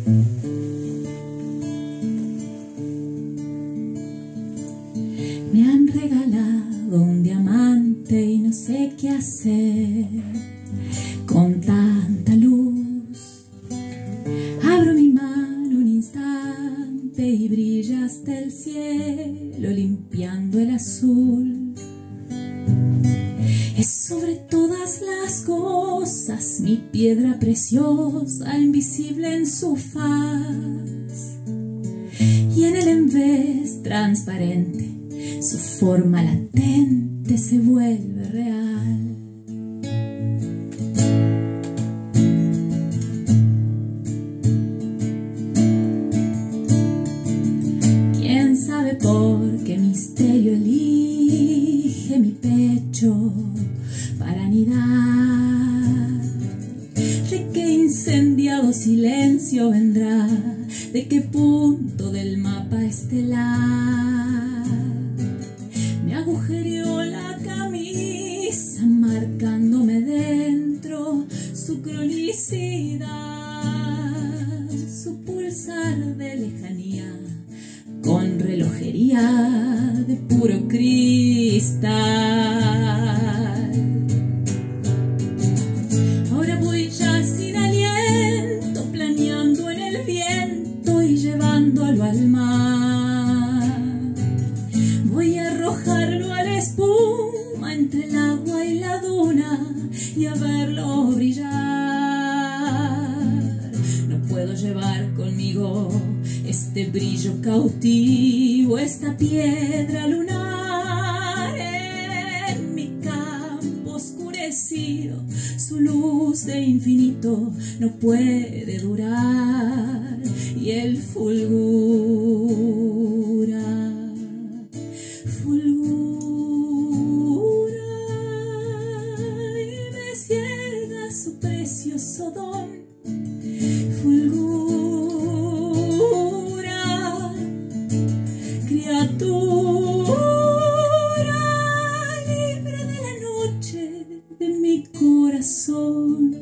Me han regalado un diamante y no sé qué hacer con tanta luz. Abro mi mano un instante y brilla hasta el cielo limpiando el azul. Es sobre todas las cosas mi piedra preciosa, invisible en su faz, y en el envés transparente su forma latente se vuelve real. ¿Quién sabe por qué misterio elige mi pecho para anidar? ¿De qué incendiado silencio vendrá? ¿De qué punto del mapa estelar? Me agujereó la camisa marcándome dentro su cronicidad, su pulsar de lejanía con relojería de puro cristal. Ahora voy ya sin aliento, planeando en el viento y llevándolo al mar. Voy a arrojarlo a la espuma entre el agua y la duna y a verlo brillar. No puedo llevar conmigo este brillo cautivo, esta piedra lunar en mi campo oscurecido. Su luz de infinito no puede durar y él fulgura, fulgura y me ciega su precioso don. Fulgura, criatura libre de la noche de mi corazón.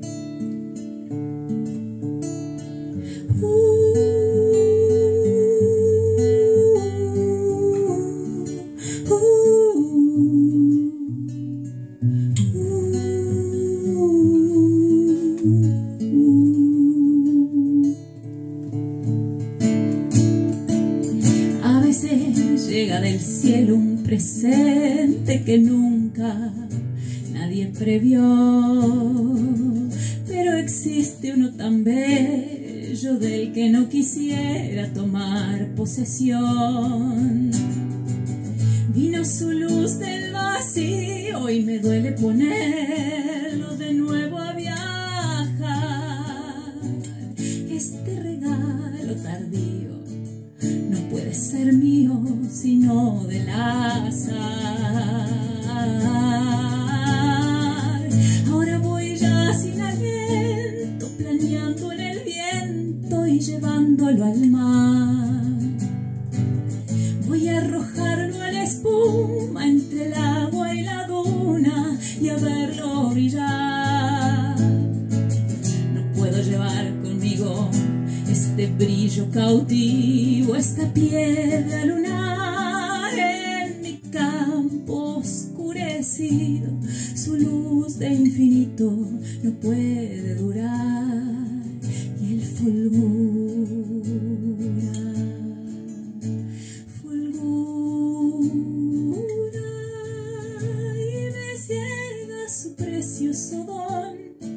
A veces llega del cielo un presente que nunca nadie previó, pero existe uno tan bello del que no quisiera tomar posesión. Vino su luz del vacío y me duele ponerlo de nuevo a viajar. Este regalo tardío no puede ser mío sino del azar. Ahora voy ya sin aliento, planeando en el viento y llevándolo al mar. Voy a arrojarlo a la espuma entre el agua y la duna y a verlo brillar. No puedo llevar conmigo este brillo cautivo, esta piedra lunar en mi campo oscurecido. Su luz de infinito no puede durar y él fulgura. Su precioso don,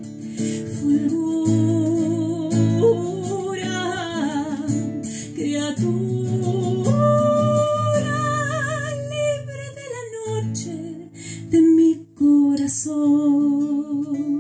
fulgura, criatura libre de la noche de mi corazón.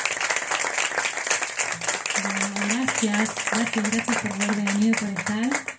Gracias por haber venido, por estar.